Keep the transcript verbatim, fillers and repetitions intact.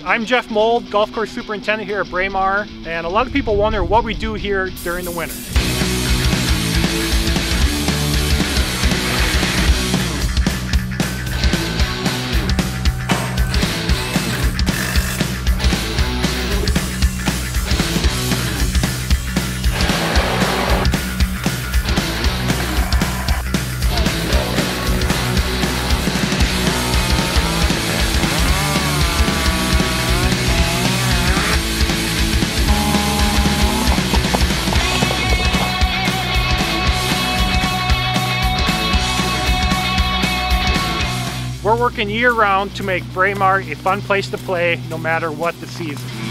I'm Jeff Mold, golf course superintendent here at Braemar, and a lot of people wonder what we do here during the winter. We're working year-round to make Braemar a fun place to play no matter what the season.